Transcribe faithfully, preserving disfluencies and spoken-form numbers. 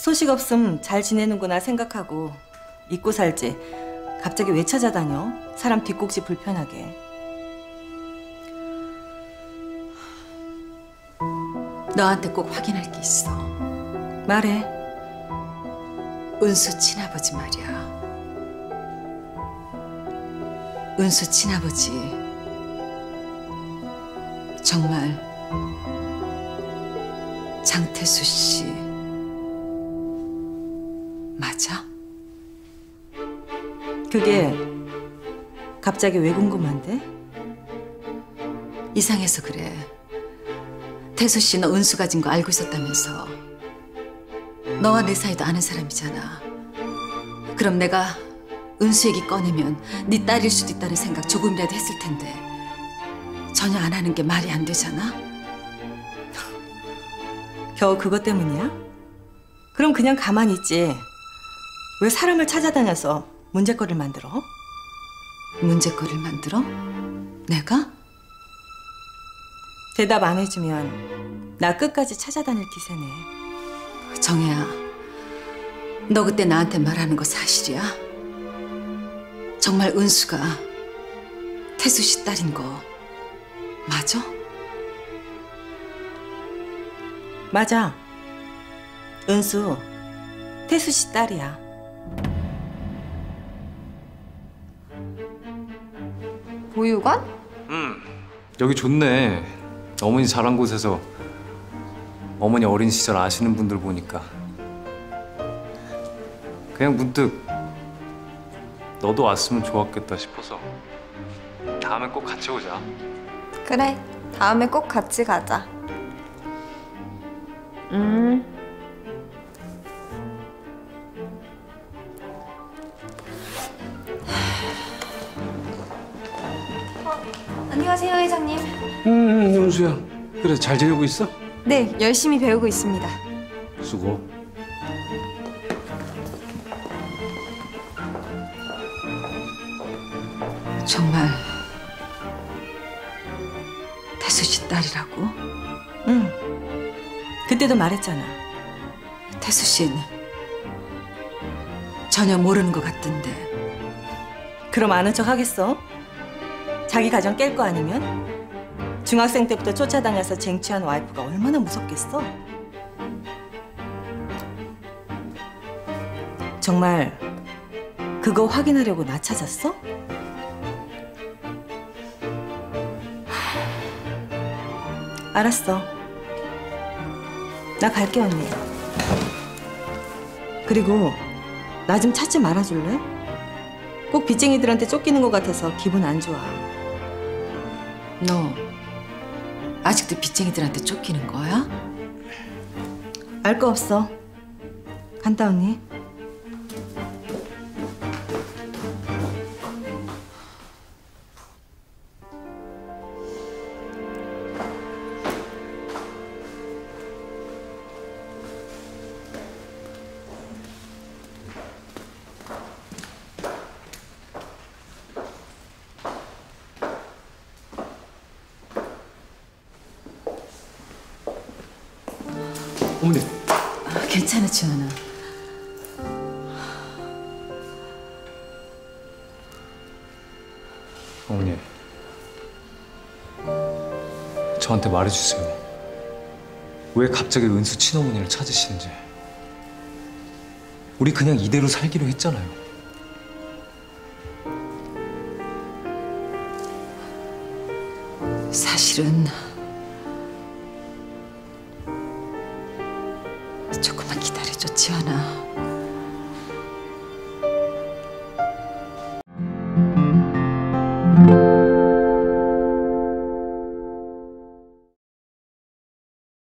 소식 없음 잘 지내는구나 생각하고 잊고 살지. 갑자기 왜 찾아다녀? 사람 뒷꼭지 불편하게. 너한테 꼭 확인할 게 있어. 말해. 은수 친아버지 말이야. 은수 친아버지 정말 장태수 씨 맞아? 그게 갑자기 왜 궁금한데? 이상해서 그래. 태수 씨 너 은수 가진 거 알고 있었다면서. 너와 내 사이도 아는 사람이잖아. 그럼 내가 은수 얘기 꺼내면 네 딸일 수도 있다는 생각 조금이라도 했을 텐데 전혀 안 하는 게 말이 안 되잖아? 겨우 그것 때문이야? 그럼 그냥 가만히 있지. 왜 사람을 찾아다녀서 문제거리를 만들어? 문제거리를 만들어? 내가? 대답 안 해주면 나 끝까지 찾아다닐 기세네. 정혜야, 너 그때 나한테 말하는 거 사실이야? 정말 은수가 태수 씨 딸인 거 맞아? 맞아. 은수, 태수 씨 딸이야. 보육원? 음, 여기 좋네. 어머니 자란 곳에서 어머니 어린 시절 아시는 분들 보니까 그냥 문득 너도 왔으면 좋았겠다 싶어서 다음에 꼭 같이 오자. 그래, 다음에 꼭 같이 가자. 음. 어, 안녕하세요, 회장님. 음, 영수야. 그래, 잘 지내고 있어? 네, 열심히 배우고 있습니다. 수고. 정말 태수 씨 딸이라고? 응. 그때도 말했잖아. 태수 씨는 전혀 모르는 것 같던데. 그럼 아는 척 하겠어? 자기 가정 깰 거 아니면? 중학생 때부터 쫓아다녀서 쟁취한 와이프가 얼마나 무섭겠어? 정말 그거 확인하려고 나 찾았어? 알았어. 나 갈게, 언니. 그리고 나 좀 찾지 말아줄래? 꼭 빚쟁이들한테 쫓기는 것 같아서 기분 안 좋아. 너 아직도 빚쟁이들한테 쫓기는 거야? 알 거 없어. 간다, 언니. 어머니. 아, 괜찮아, 지원아. 어머니, 저한테 말해주세요. 왜 갑자기 은수 친어머니를 찾으시는지. 우리 그냥 이대로 살기로 했잖아요. 사실은 조금만 기다려줘, 지원아.